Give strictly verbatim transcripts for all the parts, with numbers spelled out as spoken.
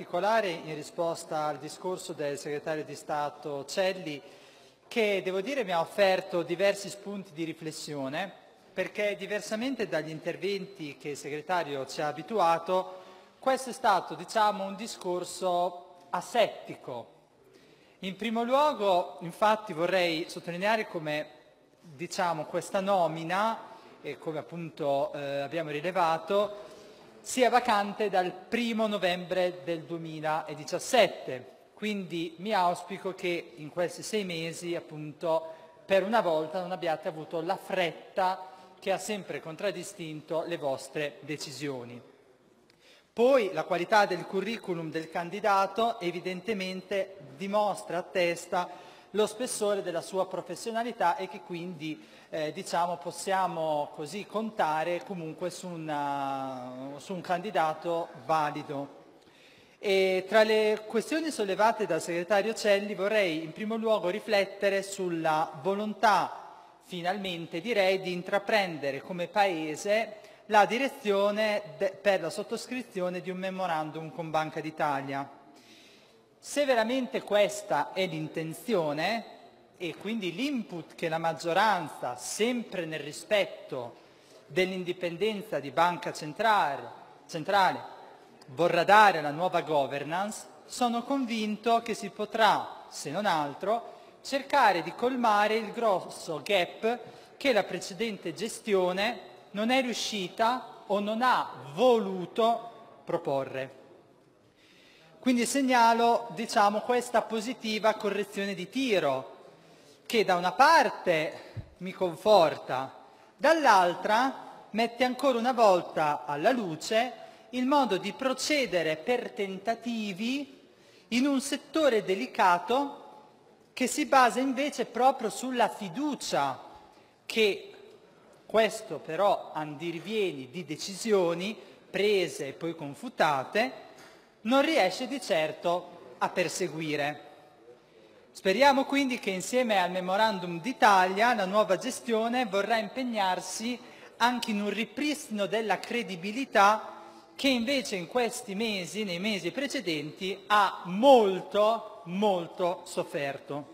particolare in risposta al discorso del segretario di Stato Celli, che devo dire mi ha offerto diversi spunti di riflessione, perché diversamente dagli interventi che il segretario ci ha abituato, questo è stato, diciamo, un discorso asettico. In primo luogo, infatti, vorrei sottolineare come, diciamo, questa nomina, e come appunto eh, abbiamo rilevato, sia vacante dal primo novembre del duemiladiciassette. Quindi mi auspico che in questi sei mesi, appunto, per una volta non abbiate avuto la fretta che ha sempre contraddistinto le vostre decisioni. Poi la qualità del curriculum del candidato evidentemente dimostra, attesta lo spessore della sua professionalità e che quindi eh, diciamo, possiamo così contare comunque su, una, su un candidato valido. E tra le questioni sollevate dal segretario Celli vorrei in primo luogo riflettere sulla volontà, finalmente direi, di intraprendere come Paese la direzione per la sottoscrizione di un memorandum con Banca d'Italia. Se veramente questa è l'intenzione e quindi l'input che la maggioranza, sempre nel rispetto dell'indipendenza di Banca Centrale, centrale, vorrà dare alla nuova governance, sono convinto che si potrà, se non altro, cercare di colmare il grosso gap che la precedente gestione non è riuscita o non ha voluto proporre. Quindi segnalo, diciamo, questa positiva correzione di tiro, che da una parte mi conforta, dall'altra mette ancora una volta alla luce il modo di procedere per tentativi in un settore delicato che si basa invece proprio sulla fiducia che questo però andirivieni di decisioni prese e poi confutate non riesce di certo a perseguire. Speriamo quindi che insieme al Memorandum d'Italia la nuova gestione vorrà impegnarsi anche in un ripristino della credibilità che invece in questi mesi, nei mesi precedenti, ha molto, molto sofferto.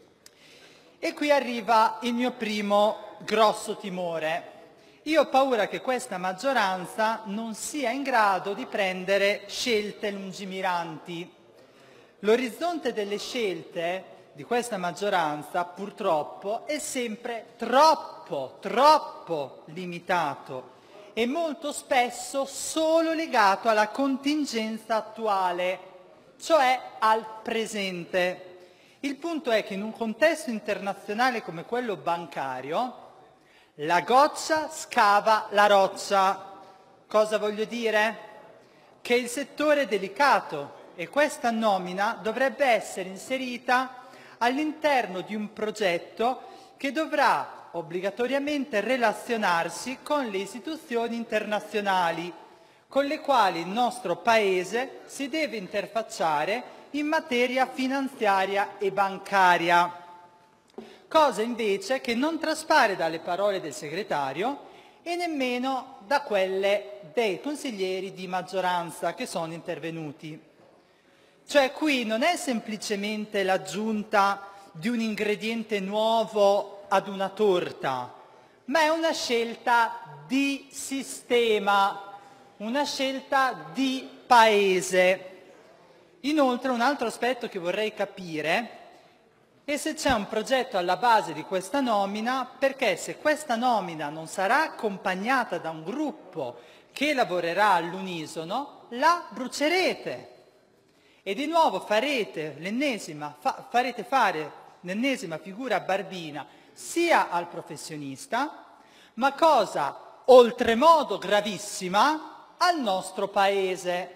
E qui arriva il mio primo grosso timore. Io ho paura che questa maggioranza non sia in grado di prendere scelte lungimiranti. L'orizzonte delle scelte di questa maggioranza, purtroppo, è sempre troppo, troppo limitato e molto spesso solo legato alla contingenza attuale, cioè al presente. Il punto è che in un contesto internazionale come quello bancario, la goccia scava la roccia. Cosa voglio dire? Che il settore è delicato e questa nomina dovrebbe essere inserita all'interno di un progetto che dovrà obbligatoriamente relazionarsi con le istituzioni internazionali, con le quali il nostro Paese si deve interfacciare in materia finanziaria e bancaria. Cosa invece che non traspare dalle parole del segretario e nemmeno da quelle dei consiglieri di maggioranza che sono intervenuti. Cioè qui non è semplicemente l'aggiunta di un ingrediente nuovo ad una torta, ma è una scelta di sistema, una scelta di Paese. Inoltre un altro aspetto che vorrei capire è se c'è un progetto alla base di questa nomina, perché se questa nomina non sarà accompagnata da un gruppo che lavorerà all'unisono, la brucerete. E di nuovo farete, l'ennesima, fa, farete fare l'ennesima figura barbina sia al professionista, ma cosa oltremodo gravissima al nostro Paese.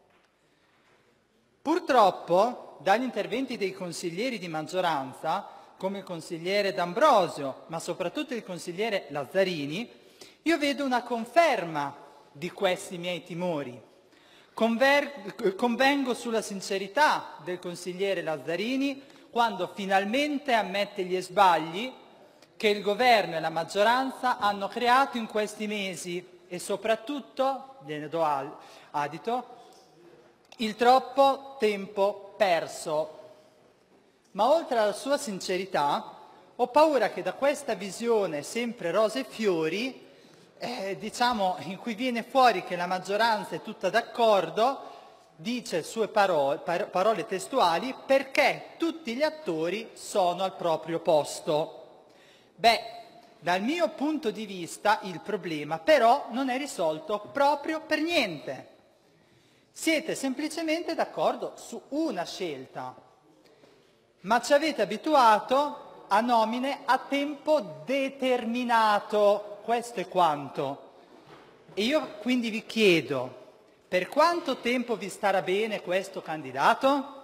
Purtroppo, dagli interventi dei consiglieri di maggioranza, come il consigliere D'Ambrosio, ma soprattutto il consigliere Lazzarini, io vedo una conferma di questi miei timori. Conver- convengo sulla sincerità del consigliere Lazzarini quando finalmente ammette gli sbagli che il governo e la maggioranza hanno creato in questi mesi e soprattutto, gliene do adito, il troppo tempo perso. Ma oltre alla sua sincerità, ho paura che da questa visione sempre rose e fiori, eh, diciamo, in cui viene fuori che la maggioranza è tutta d'accordo, dice sue parole, par- parole testuali, perché tutti gli attori sono al proprio posto. Beh, dal mio punto di vista il problema però non è risolto proprio per niente. Siete semplicemente d'accordo su una scelta, ma ci avete abituato a nomine a tempo determinato, questo è quanto. E io quindi vi chiedo, per quanto tempo vi starà bene questo candidato?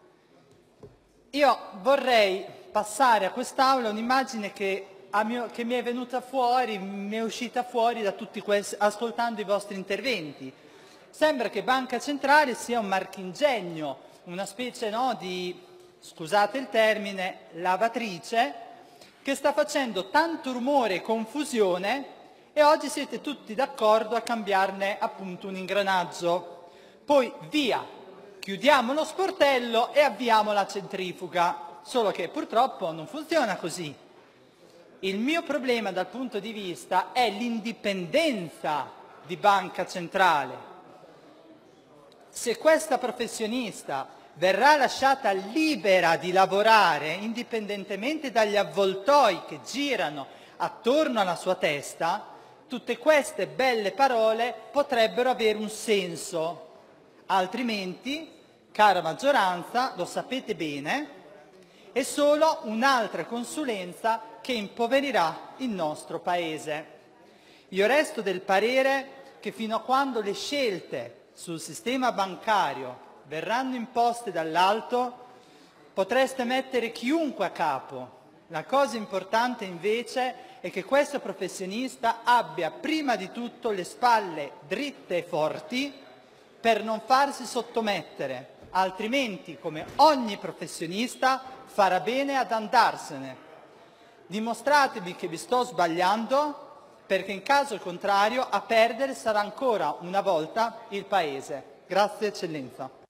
Io vorrei passare a quest'Aula un'immagine che, a mio, che mi è venuta fuori, mi è uscita fuori da tutti questi, ascoltando i vostri interventi. Sembra che Banca Centrale sia un marchingegno, una specie, no, di, scusate il termine, lavatrice, che sta facendo tanto rumore e confusione e oggi siete tutti d'accordo a cambiarne appunto un ingranaggio. Poi via, chiudiamo lo sportello e avviamo la centrifuga, solo che purtroppo non funziona così. Il mio problema dal punto di vista è l'indipendenza di Banca Centrale. Se questa professionista verrà lasciata libera di lavorare indipendentemente dagli avvoltoi che girano attorno alla sua testa, tutte queste belle parole potrebbero avere un senso. Altrimenti, cara maggioranza, lo sapete bene, è solo un'altra consulenza che impoverirà il nostro Paese. Io resto del parere che fino a quando le scelte sul sistema bancario verranno imposte dall'alto, potreste mettere chiunque a capo. La cosa importante invece è che questo professionista abbia prima di tutto le spalle dritte e forti per non farsi sottomettere, altrimenti, come ogni professionista, farà bene ad andarsene. Dimostratevi che vi sto sbagliando, perché in caso contrario a perdere sarà ancora una volta il Paese. Grazie Eccellenza.